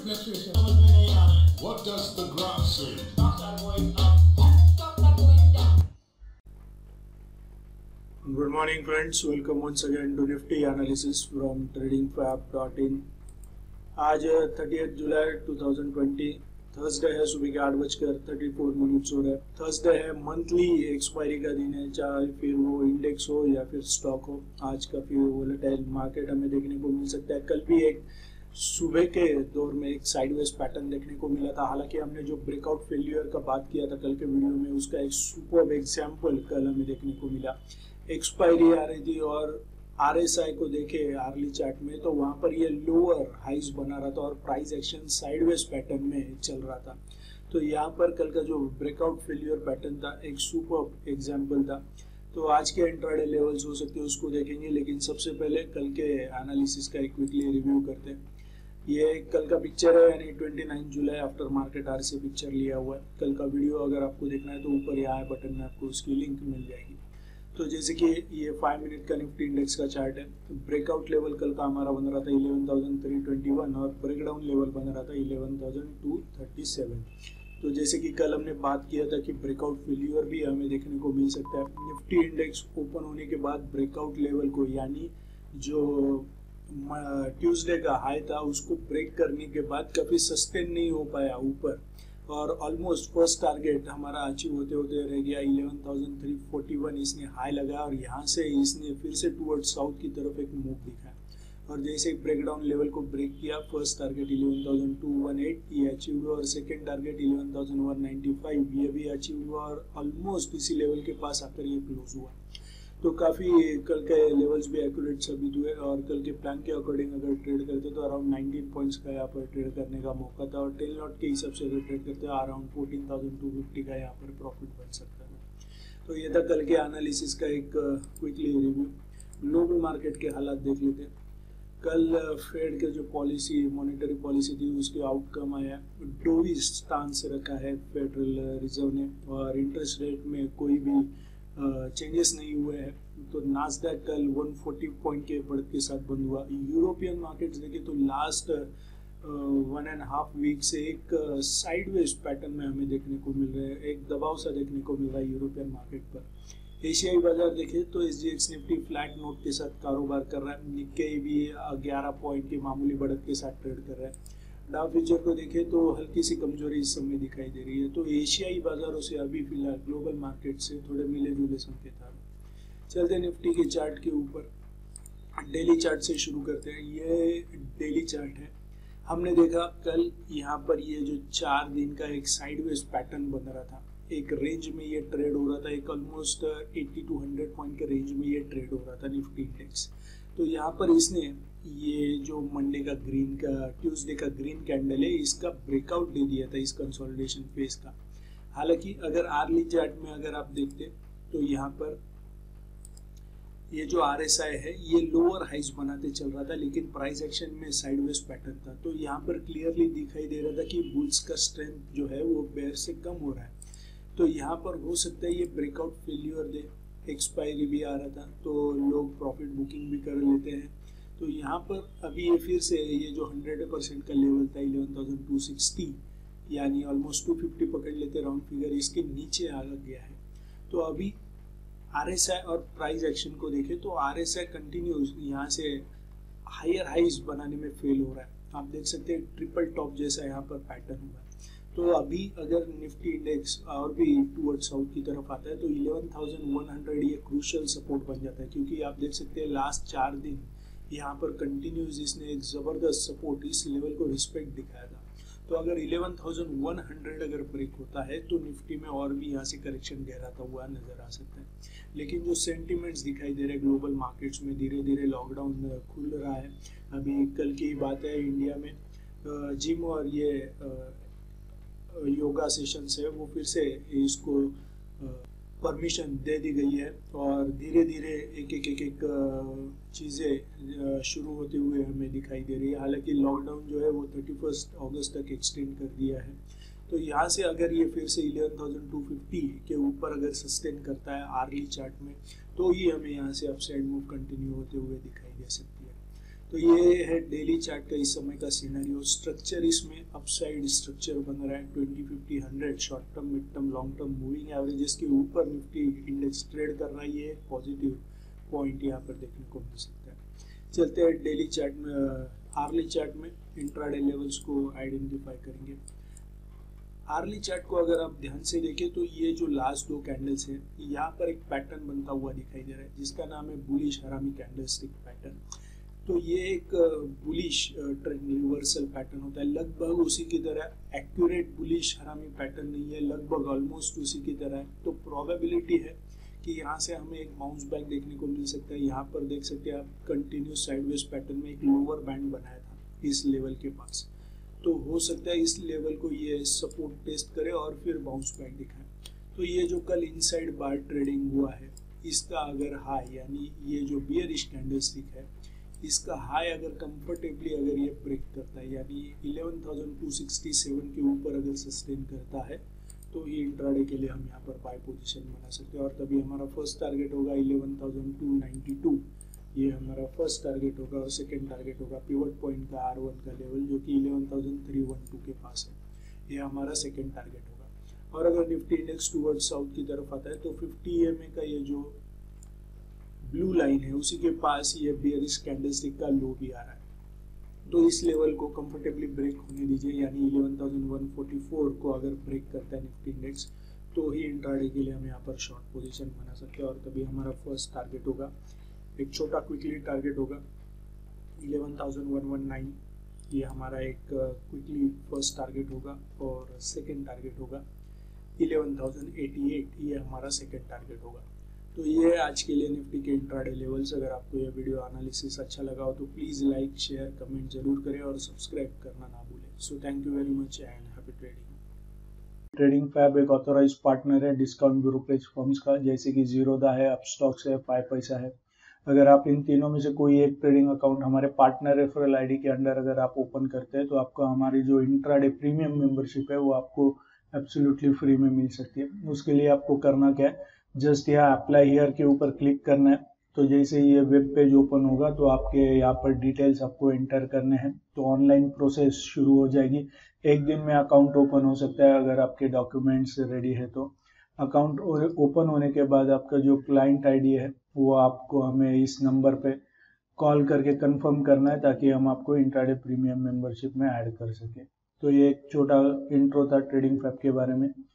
nutrition. What does the graph say? Stocks are going up. Stocks are going down. Good morning friends, welcome once again to Nifty analysis from tradingfab.in। आज 30 जुलाई 2020 Thursday है, सुबह के 8:34 हो रहा है। Thursday है, monthly expiry का दिन है, चाहे फिर वो इंडेक्स हो या फिर स्टॉक हो। आज काफी वोलेटाइल मार्केट हमें देखने को मिल सकता है। कल भी एक सुबह के दौर में एक साइडवेज पैटर्न देखने को मिला था। हालांकि हमने जो ब्रेकआउट फेल्यूर का बात किया था कल के वीडियो में, उसका एक सुपर्ब एग्जांपल कल हमें देखने को मिला। एक्सपायरी आ रही थी और RSI को देखे आर्ली चार्ट में तो वहां पर ये लोअर हाइज बना रहा था और प्राइस एक्शन साइडवेज पैटर्न में चल रहा था। तो यहाँ पर कल का जो ब्रेकआउट फेल्यूर पैटर्न था एक सुपर्ब एग्जांपल था। तो आज के इंट्राडे लेवल्स हो सकते हैं उसको देखेंगे, लेकिन सबसे पहले कल के एनालिसिस का एक क्विकली रिव्यू करते हैं। ये कल का पिक्चर है, यानी 29 जुलाई आफ्टर मार्केट आर से पिक्चर लिया हुआ है। कल का वीडियो अगर आपको देखना है तो ऊपर यहाँ बटन में आपको उसकी लिंक मिल जाएगी। तो जैसे कि ये 5 मिनट का निफ्टी इंडेक्स का चार्ट है। ब्रेकआउट लेवल कल का हमारा बन रहा था 11,321 और ब्रेकडाउन लेवल बन रहा था 11,237। तो जैसे कि कल हमने बात किया था कि ब्रेकआउट फेल्यूर भी हमें देखने को मिल सकता है। निफ्टी इंडेक्स ओपन होने के बाद ब्रेकआउट लेवल को, यानी जो ट्यूसडे का हाई था उसको ब्रेक करने के बाद काफी सस्टेन नहीं हो पाया ऊपर, और ऑलमोस्ट फर्स्ट टारगेट हमारा अचीव होते होते रह गया 11,341। इसने हाई लगा और यहाँ से इसने फिर से टुवर्ड साउथ की तरफ एक मूव दिखाया, और जैसे ही ब्रेकडाउन लेवल को ब्रेक किया फर्स्ट टारगेट 11,218 ये अचीव हुआ, और सेकंड टारगेट 11,195 ये भी अचीव हुआ, और ऑलमोस्ट इसी लेवल के पास आकर ये क्लोज हुआ। तो काफ़ी कल के लेवल्स भी एक्यूरेट साबित हुए, और कल के प्लान के अकॉर्डिंग अगर ट्रेड करते तो अराउंड 19 पॉइंट्स का यहाँ पर ट्रेड करने का मौका था, और टेल नॉट के हिसाब से अगर ट्रेड करते तो अराउंड 14,250 का यहाँ पर प्रॉफिट बन सकता था। तो ये था कल के एनालिसिस का एक क्विकली रिव्यू। ग्लोबल मार्केट के हालात देख लेते हैं। कल फेड के जो पॉलिसी, मॉनेटरी पॉलिसी थी उसके आउटकम आया। डोविश स्टांस रखा है फेडरल रिजर्व ने, और इंटरेस्ट रेट में कोई भी चेंजेस नहीं हुए हैं। तो नास्डैक कल 140 पॉइंट के बढ़त के साथ बंद हुआ। यूरोपियन मार्केट्स देखें तो लास्ट 1.5 वीक से एक साइडवेज पैटर्न में हमें देखने को मिल रहा है, एक दबाव सा देखने को मिल रहा है यूरोपियन मार्केट पर। एशियाई बाजार देखें तो SGX निफ्टी फ्लैट नोट के साथ कारोबार कर रहा है। निक्केई भी 11 पॉइंट की मामूली बढ़त के साथ ट्रेड कर रहा है। डाउ फ्यूचर को देखें तो हल्की सी कमजोरी इस समय दिखाई दे रही है। तो एशियाई बाजारों से अभी फिलहाल ग्लोबल मार्केट से थोड़े मिले जुले संकेत आ रहे हैं। चलते निफ्टी के चार्ट के ऊपर, डेली चार्ट से शुरू करते हैं। ये डेली चार्ट है। हमने देखा कल यहाँ पर ये जो 4 दिन का एक साइडवेज पैटर्न बन रहा था, एक रेंज में ये ट्रेड हो रहा था, एक ऑलमोस्ट 80 to 100 पॉइंट के रेंज में ये ट्रेड हो रहा था निफ्टी इंडेक्स। तो यहाँ पर इसने ये जो मंडे का ग्रीन का, ट्यूसडे का ग्रीन कैंडल है, इसका ब्रेकआउट दे दिया था इस कंसोलिडेशन फेज का। हालांकि अगर आर्ली चार्ट में अगर आप देखते तो यहाँ पर ये जो RSI है ये लोअर हाइज बनाते चल रहा था, लेकिन प्राइस एक्शन में साइडवेज पैटर्न था। तो यहाँ पर क्लियरली दिखाई दे रहा था कि बुल्स का स्ट्रेंथ जो है वो बेयर से कम हो रहा है। तो यहाँ पर हो सकता है ये ब्रेकआउट फेल्यूर दे। एक्सपायरी भी आ रहा था तो लोग प्रॉफिट बुकिंग भी कर लेते हैं। तो यहाँ पर अभी ये फिर से ये जो 100% का लेवल था 11,260, यानी ऑलमोस्ट 250 पकड़ लेते राउंड फिगर, इसके नीचे आ गया है। तो अभी RSI और प्राइस एक्शन को देखें तो RSI कंटिन्यूस यहाँ से हायर हाइज बनाने में फेल हो रहा है। आप देख सकते हैं ट्रिपल टॉप जैसा यहाँ पर पैटर्न हुआ है। तो अभी अगर निफ्टी इंडेक्स और भी टूवर्ड साउथ की तरफ आता है तो 11,100 ये क्रूशियल सपोर्ट बन जाता है, क्योंकि आप देख सकते हैं लास्ट 4 दिन यहाँ पर कंटिन्यूस इसने एक जबरदस्त सपोर्ट इस लेवल को रिस्पेक्ट दिखाया था। तो अगर 11,100 अगर ब्रेक होता है तो निफ्टी में और भी यहाँ से करेक्शन गहराता हुआ नजर आ सकता है। लेकिन जो सेंटिमेंट्स दिखाई दे रहे हैं ग्लोबल मार्केट्स में, धीरे धीरे लॉकडाउन खुल रहा है। अभी कल की बात है इंडिया में जिम और ये योगा सेशंस है वो फिर से इसको परमिशन दे दी गई है, और धीरे धीरे एक चीज़ें शुरू होते हुए हमें दिखाई दे रही है। हालांकि लॉकडाउन जो है वो 31 अगस्त तक एक्सटेंड कर दिया है। तो यहाँ से अगर ये फिर से 11,250 के ऊपर अगर सस्टेन करता है आर्ली चार्ट में, तो ये हमें यहाँ से अपसाइड मूव कंटिन्यू होते हुए दिखाई दे सकती है। तो ये है डेली चार्ट का इस समय का सिनेरियो। स्ट्रक्चर इसमें अपसाइड स्ट्रक्चर बन रहा है 20, 50, 100 short term, mid term, long term moving averages के ऊपर निफ्टी इंडेक्स ट्रेड कर रहा है। ये पॉजिटिव पॉइंट यहाँ पर देखने को मिल सकता है। चलते हैं डेली चार्ट में, आर्ली चार्ट में इंट्राडे लेवल्स को आइडेंटिफाई करेंगे। आर्ली चार्ट को अगर आप ध्यान से देखें तो ये जो लास्ट दो कैंडल्स है, यहाँ पर एक पैटर्न बनता हुआ दिखाई दे रहा है जिसका नाम है बुलिश हरामी कैंडलस्टिक पैटर्न। तो ये एक बुलिश ट्रेंड रिवर्सल पैटर्न होता है, लगभग उसी की तरह। एक्यूरेट बुलिश हरामी पैटर्न नहीं है, लगभग ऑलमोस्ट उसी की तरह है। तो प्रोबेबिलिटी है कि यहाँ से हमें एक बाउंस बैक देखने को मिल सकता है। यहाँ पर देख सकते हैं आप कंटिन्यूस साइडवेज पैटर्न में एक लोअर बैंड बनाया था इस लेवल के पास। तो हो सकता है इस लेवल को ये सपोर्ट टेस्ट करे और फिर बाउंस बैक दिखाए। तो ये जो कल इनसाइड बार ट्रेडिंग हुआ है, इसका अगर हाई यानी ये जो बियरिश कैंडलस्टिक है, इसका हाई अगर कंफर्टेबली अगर ये ब्रेक करता है यानी 11,267 के ऊपर अगर सस्टेन करता है तो ये इंट्राडे के लिए हम यहाँ पर बाय पोजीशन बना सकते हैं। और तभी हमारा फर्स्ट टारगेट होगा 11,292, ये हमारा फर्स्ट टारगेट होगा। और सेकेंड टारगेट होगा पिवट पॉइंट का R1 का लेवल जो कि 11,312 के पास है, ये हमारा सेकेंड टारगेट होगा। और अगर निफ्टी इंडेक्स टूवर्ड साउथ की तरफ आता है तो 50 EMA का ये जो ब्लू लाइन है उसी के पास ये बेयरिश कैंडलस्टिक का लो भी आ रहा है। तो इस लेवल को कंफर्टेबली ब्रेक होने दीजिए, यानी 11,144 को अगर ब्रेक करता है निफ्टी इंडेक्स तो ही इंट्राडे के लिए हम यहाँ पर शॉर्ट पोजीशन बना सकते हैं। और तभी हमारा फर्स्ट टारगेट होगा, एक छोटा क्विकली टारगेट होगा 11,119, ये हमारा एक क्विकली फर्स्ट टारगेट होगा। और सेकेंड टारगेट होगा 11,088, ये हमारा सेकेंड टारगेट होगा। तो ये आज के लिए निफ्टी के इंट्राडे लेवल्स। अगर आपको यह वीडियो एनालिसिस अच्छा लगा हो तो प्लीज़ लाइक, शेयर, कमेंट जरूर करें और सब्सक्राइब करना ना भूलें। So thank you very much and happy trading. Trading fab एक ऑथोराइज्ड पार्टनर है डिस्काउंट ब्रोकरेज फर्म्स का, जैसे कि जीरोधा है, अपस्टॉक्स है, 5 पैसा है। अगर आप इन तीनों में से कोई एक ट्रेडिंग अकाउंट हमारे पार्टनर रेफरल आईडी के अंडर अगर आप ओपन करते हैं तो आपको हमारी जो इंट्राडे प्रीमियम मेंबरशिप है वो आपको एब्सोल्युटली फ्री में मिल सकती है। उसके लिए आपको करना क्या है, जस्ट यहाँ अप्लाई हियर के ऊपर क्लिक करना है। तो जैसे ये वेब पेज ओपन होगा तो आपके यहाँ पर डिटेल्स आपको एंटर करने हैं, तो ऑनलाइन प्रोसेस शुरू हो जाएगी। एक दिन में अकाउंट ओपन हो सकता है अगर आपके डॉक्यूमेंट्स रेडी है तो। अकाउंट ओपन होने के बाद आपका जो क्लाइंट आईडी है वो आपको हमें इस नंबर पे कॉल करके कंफर्म करना है ताकि हम आपको इंट्राडे प्रीमियम मेंबरशिप में ऐड कर सकें। तो ये एक छोटा इंट्रो था ट्रेडिंग फैब के बारे में।